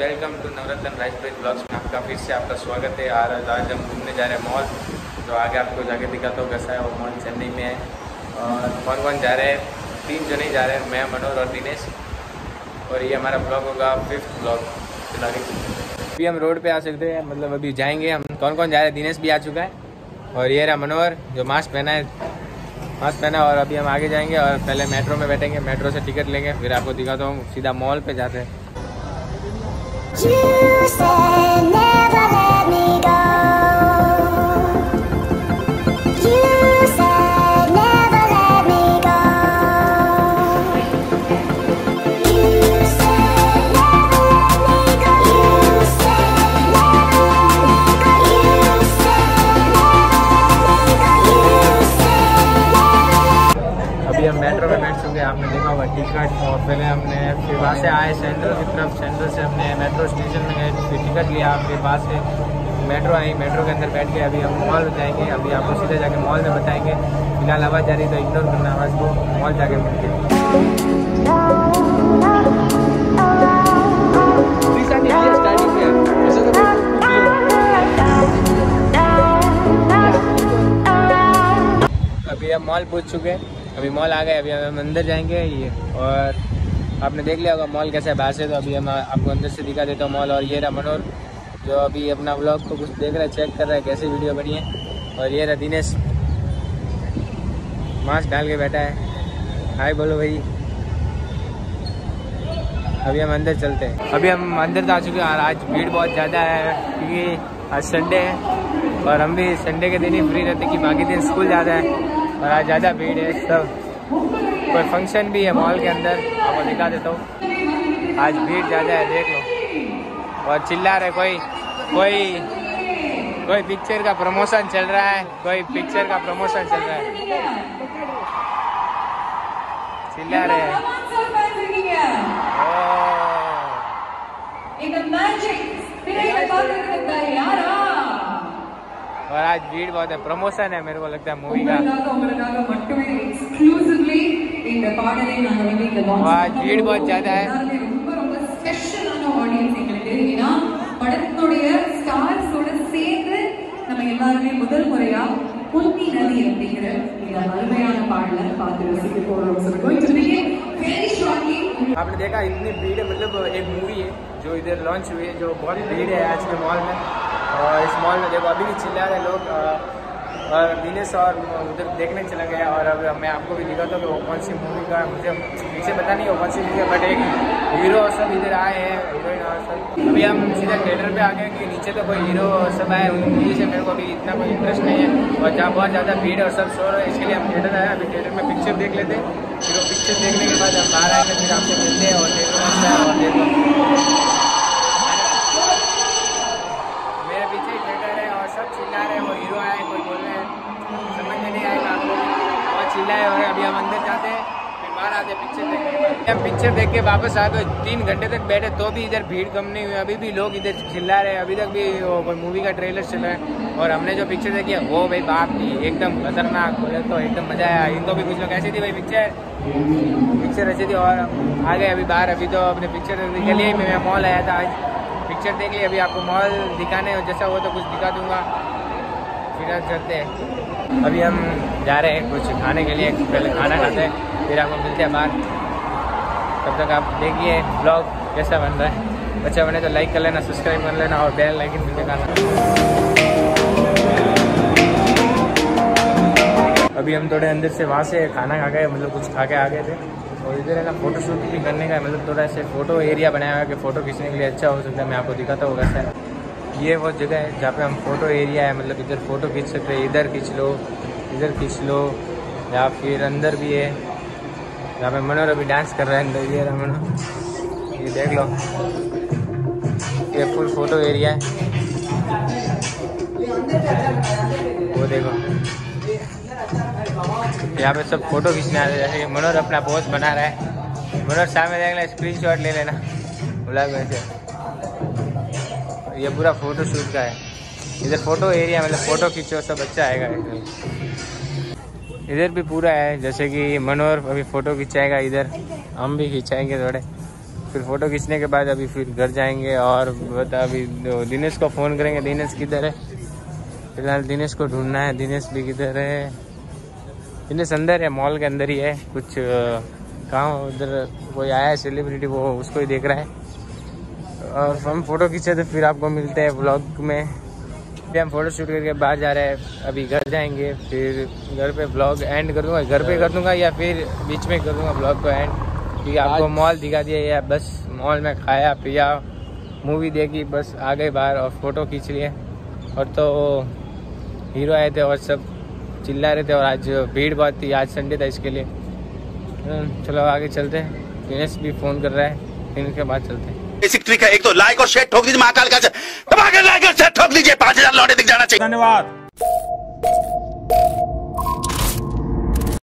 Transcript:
Welcome to Navratna rice press blogs में आपका फिर से आपका स्वागत है। आज हम घूमने जा रहे हैं मॉल, जो आगे आपको जाके दिखाता हूँ कैसा है वो मॉल। चेन्नई में है और कौन कौन जा रहे हैं, 3 जने जा रहे हैं, मैं, मनोज और दिनेश। और ये हमारा ब्लॉग होगा 5th ब्लॉग। अभी हम रोड पे आ सकते हैं, मतलब अभी जाएंगे हम। कौन कौन जा रहे हैं, दिनेश भी आ चुका है और ये रहा मनोहर जो मास्क पहना और अभी हम आगे जाएंगे और पहले मेट्रो में बैठेंगे, मेट्रो से टिकट लेंगे, फिर आपको दिखाता हूँ सीधा मॉल पे जाते हैं। हम मेट्रो में बैठ चुके हैं, आपने देखा होगा टिकट। और पहले हमने फिर वहाँ से आए सेंट्रल की तरफ, सेंट्रल से हमने मेट्रो स्टेशन में गए, फिर टिकट लिया, फिर वहाँ से मेट्रो आई, मेट्रो के अंदर बैठ के अभी हम मॉल जाएंगे। अभी आपको सीधे जाके मॉल में बताएंगे। फिलहाल आवाज़ जा रही तो इग्नोर करना आवाज़ को, मॉल जाके मिलते हैं। अभी हम मॉल पहुँच चुके हैं, अभी मॉल आ गए, अभी हम अंदर जाएंगे। ये और आपने देख लिया होगा मॉल कैसा है बाहर से, तो अभी हम आपको अंदर से दिखा देता हूँ मॉल। और ये रहा मनोहर जो अभी अपना व्लॉग को कुछ देख रहा है, चेक कर रहा है कैसी वीडियो बनी है। और ये रहा दिनेश मास्क डाल के बैठा है, हाय बोलो भाई। अभी हम अंदर चलते हैं, अभी हम अंदर आ चुके हैं और आज भीड़ बहुत ज़्यादा है क्योंकि आज संडे है और हम भी संडे के दिन ही फ्री रहते कि बाकी दिन स्कूल जाता है। और आज ज़्यादा भीड़ है, सब कोई फंक्शन भी है मॉल के अंदर, आपको दिखा देता हूँ। आज भीड़ ज़्यादा है, देख लो। और चिल्ला रहे कोई पिक्चर का प्रमोशन चल रहा है, चिल्ला रहे हैं। और आज भीड़ बहुत है, प्रमोशन है मेरे को लगता है मूवी का। आज भीड़ बहुत ज्यादा है। आपने देखा इतनी भीड़ है, मतलब एक मूवी है जो इधर लॉन्च हुई है, जो बहुत भीड़ है आज के मॉल में। और इस मॉल में देखो अभी भी चिल्ला रहे लोग। और दिनेश और उधर देखने चला गया। और अब मैं आपको भी दिखाता हूँ कि वो कौन सी मूवी का, मुझे पीछे पता नहीं वो कौन सी मूवी है, बट एक हीरो सब इधर आए हैं, हीरोइन और सब। अभी हम सीधा थिएटर पे आ गए कि नीचे तो कोई हीरो सब आए, उनकी से मेरे को अभी इतना कोई इंटरेस्ट नहीं है। और जहाँ बहुत ज़्यादा भीड़ और सब शोर है, इसके लिए हम थिएटर आए। अभी थिएटर में पिक्चर देख लेते हैं, फिर वो पिक्चर देखने के बाद हम बाहर आएंगे, फिर आपसे मिलते हैं। और थिएटर अच्छा है, और देखो मेरे पीछे थिएटर है और सब चिल्ला रहे हैं, वो हीरो आए, कोई बोल रहे हैं, समझ में नहीं आएगा आपको, और चिल्लाए हो रहे। अभी हम अंदर जाते हैं, फिर बाहर आते पिक्चर देखने। हम पिक्चर देख के वापस आ गए, 3 घंटे तक बैठे तो भी इधर भीड़ कम नहीं हुई। अभी भी लोग इधर चिल्ला रहे हैं, अभी तक भी कोई मूवी का ट्रेलर चल रहा है। और हमने जो पिक्चर देखी है वो भाई बाप की एकदम खतरनाक, बोले तो एकदम मजा आया। इनको भी कुछ लोग ऐसी थी भाई पिक्चर अच्छी थी। और आ गए अभी बाहर, अभी तो अपने पिक्चर के लिए मैं मॉल आया था आज, पिक्चर देख लिया। अभी आपको मॉल दिखाने जैसा हो तो कुछ दिखा दूंगा, फिर चलते हैं। अभी हम जा रहे हैं कुछ खाने के लिए, पहले खाना खाते हैं, फिर आपको मिलते हैं बाहर। तब तक आप देखिए ब्लॉग कैसा बन रहा है। अच्छा बने तो लाइक कर लेना, सब्सक्राइब कर लेना और बेल आइकन भी दबाना। अभी हम थोड़े अंदर से वहाँ से खाना खा गए, मतलब कुछ खा के आ गए थे। और इधर है ना फोटो शूट भी करने का, मतलब थोड़ा से फोटो एरिया बनाया हुआ है कि फ़ोटो खींचने के लिए अच्छा हो सकता है। मैं आपको दिखाता हूँ कैसा है। ये वो जगह है जहाँ पे हम फोटो एरिया है, मतलब इधर फ़ोटो खींच सकते हैं, इधर खींच लो, इधर खींच लो, या फिर अंदर भी है जहाँ पे मनोहर अभी डांस कर रहा है अंदर। ये रहा मनोहर, ये देख लो, ये फुल फोटो एरिया है, वो देखो यहाँ पे सब फोटो खींचने आ रहे हैं। जैसे कि मनोहर अपना पोज बना रहा है, मनोहर सामने देख लेना, स्क्रीनशॉट ले लेना ब्लॉग में से। ये पूरा फोटो शूट का है, इधर फोटो एरिया, मतलब फोटो खींचो सब अच्छा आएगा। इधर भी पूरा है, जैसे कि मनोहर अभी फ़ोटो खिंचाएगा, इधर हम भी खिंचाएंगे थोड़े। फिर फ़ोटो खींचने के बाद अभी फिर घर जाएंगे और बता अभी दिनेश को फ़ोन करेंगे। दिनेश किधर है? फिलहाल दिनेश को ढूंढना है। दिनेश भी किधर है? दिनेश अंदर है, मॉल के अंदर ही है। कुछ कहाँ उधर कोई आया है सेलिब्रिटी, वो उसको ही देख रहा है। और हम फ़ोटो खींचे तो फिर आपको मिलते हैं ब्लॉग में। अभी हम फ़ोटो शूट करके बाहर जा रहे हैं, अभी घर जाएंगे। फिर घर पे ब्लॉग एंड कर दूँगा, घर पे कर दूँगा या फिर बीच में कर दूँगा ब्लॉग को एंड, क्योंकि आपको मॉल दिखा दिया या बस मॉल में खाया पिया, मूवी देखी, बस आ गए बाहर और फ़ोटो खींच लिए। और तो हीरो आए थे और सब चिल्ला रहे थे और आज भीड़ बहुत थी, आज संडे था इसके लिए। चलो आगे चलते हैं। दिनेश भी फ़ोन कर रहा है, फिर उसके बाद चलते हैं। बेसिक ट्रिक है, एक तो लाइक और शेयर ठोक दीजिए, महाकाल का दबा के लाइक और शेयर ठोक दीजिए, 5000 लौटे दिख जाना चाहिए। धन्यवाद।